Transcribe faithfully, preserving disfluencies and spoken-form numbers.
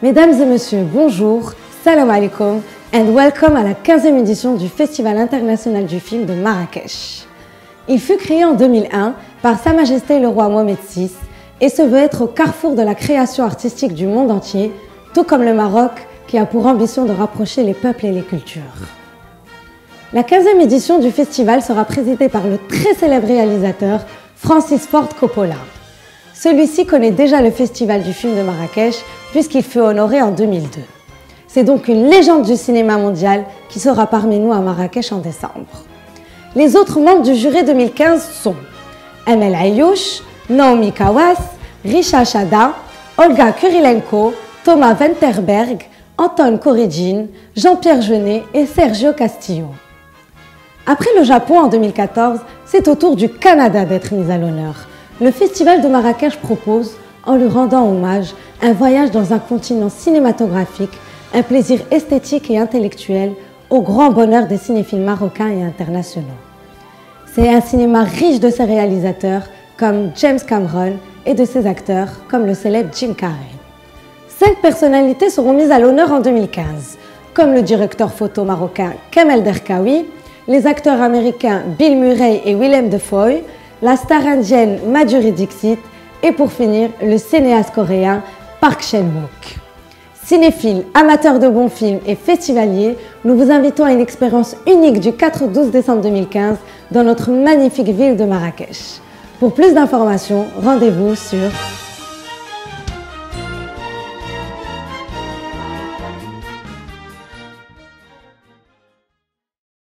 Mesdames et messieurs, bonjour, salam alaikum and welcome à la quinzième édition du Festival international du film de Marrakech. Il fut créé en deux mille un par Sa Majesté le roi Mohamed six et se veut être au carrefour de la création artistique du monde entier, tout comme le Maroc qui a pour ambition de rapprocher les peuples et les cultures. La quinzième édition du festival sera présidée par le très célèbre réalisateur Francis Ford Coppola. Celui-ci connaît déjà le Festival du film de Marrakech puisqu'il fut honoré en deux mille deux. C'est donc une légende du cinéma mondial qui sera parmi nous à Marrakech en décembre. Les autres membres du jury deux mille quinze sont Amel Ayouch, Naomi Kawas, Richa Chada, Olga Kurilenko, Thomas Vinterberg, Anton Coridine, Jean-Pierre Jeunet et Sergio Castillo. Après le Japon en deux mille quatorze, c'est au tour du Canada d'être mis à l'honneur. Le Festival de Marrakech propose, en lui rendant hommage, un voyage dans un continent cinématographique, un plaisir esthétique et intellectuel au grand bonheur des cinéphiles marocains et internationaux. C'est un cinéma riche de ses réalisateurs comme James Cameron et de ses acteurs comme le célèbre Jim Carrey. Cinq personnalités seront mises à l'honneur en deux mille quinze, comme le directeur photo marocain Kamel Derkaoui, les acteurs américains Bill Murray et Willem Dafoe, la star indienne Madhuri Dixit et pour finir, le cinéaste coréen Park Chan-wook. Cinéphiles, amateurs de bons films et festivaliers, nous vous invitons à une expérience unique du quatre au douze décembre deux mille quinze dans notre magnifique ville de Marrakech. Pour plus d'informations, rendez-vous sur